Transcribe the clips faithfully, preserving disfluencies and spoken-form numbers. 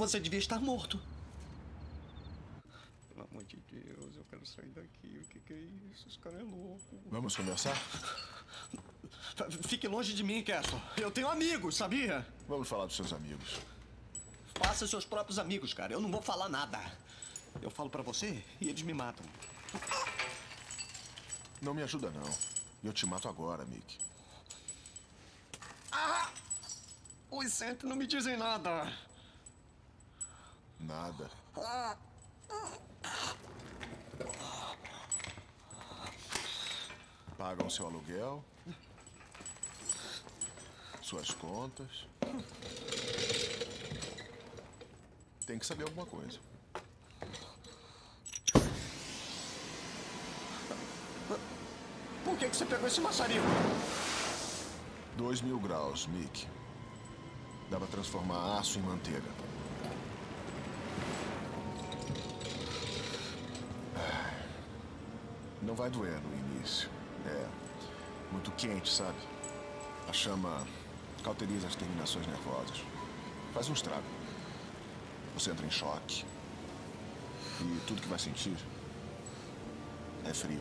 você devia estar morto. Pelo amor de Deus, eu quero sair daqui. O que, que é isso? Esse cara é louco. Vamos conversar? Fique longe de mim, Castle. Eu tenho amigos, sabia? Vamos falar dos seus amigos. Faça seus próprios amigos, cara. Eu não vou falar nada. Eu falo pra você e eles me matam. Não me ajuda, não. Eu te mato agora, Mick. Ah! Os Saint não me dizem nada. Nada. Ah! Pagam seu aluguel, suas contas. Tem que saber alguma coisa. Por que, que você pegou esse maçarico? Dois mil graus, Mick. Dá pra transformar aço em manteiga. Não vai doer no início. É muito quente, sabe? A chama cauteriza as terminações nervosas. Faz um estrago. Você entra em choque. E tudo que vai sentir é frio.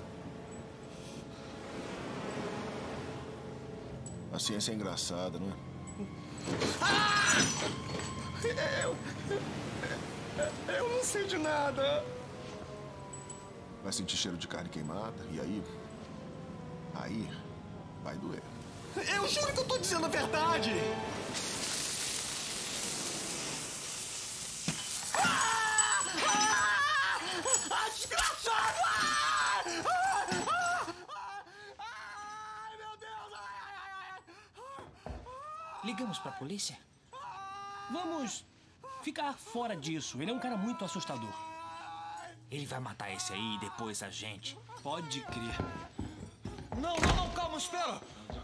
A ciência é engraçada, não é? Ah! Eu... Eu não sei de nada. Vai sentir cheiro de carne queimada, e aí... Aí... vai doer. Eu juro que eu tô dizendo a verdade! Ah! Ah! Ah, desgraçado! Ah! Ah! Ah! Ai, meu Deus! Ai, ai, ai. Ligamos pra polícia? Vamos ficar fora disso. Ele é um cara muito assustador. Ele vai matar esse aí e depois a gente. Pode crer. Não, não, não, calma, espera!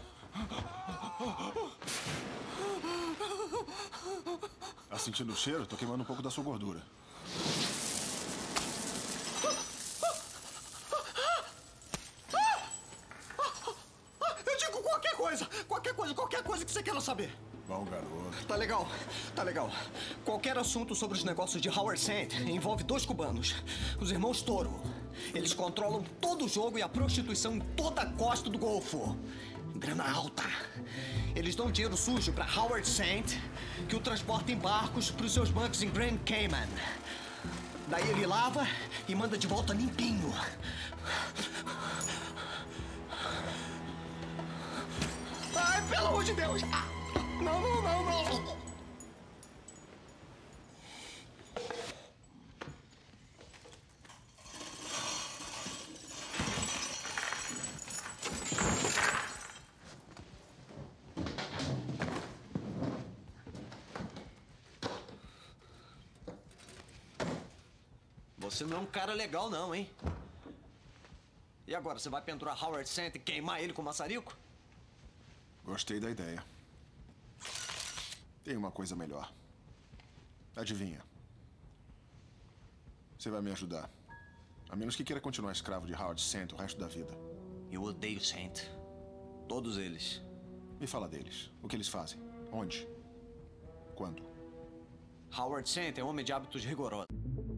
Tá sentindo o cheiro? Tô queimando um pouco da sua gordura. Eu digo qualquer coisa! Qualquer coisa, qualquer coisa que você queira saber. Bom garoto. Tá legal, tá legal. Qualquer assunto sobre os negócios de Howard Saint envolve dois cubanos, os irmãos Toro. Eles controlam todo o jogo e a prostituição em toda a costa do Golfo. Grana alta. Eles dão dinheiro sujo pra Howard Saint, que o transporta em barcos pros seus bancos em Grand Cayman. Daí ele lava e manda de volta limpinho. Ai, pelo amor de Deus! Ah! Não, não, não, não! Você não é um cara legal, não, hein? E agora, você vai pendurar Howard Saint e queimar ele com maçarico? Gostei da ideia. Tem uma coisa melhor. Adivinha? Você vai me ajudar. A menos que queira continuar escravo de Howard Saint o resto da vida. Eu odeio Saint. Todos eles. Me fala deles. O que eles fazem? Onde? Quando? Howard Saint é um homem de hábitos rigorosos.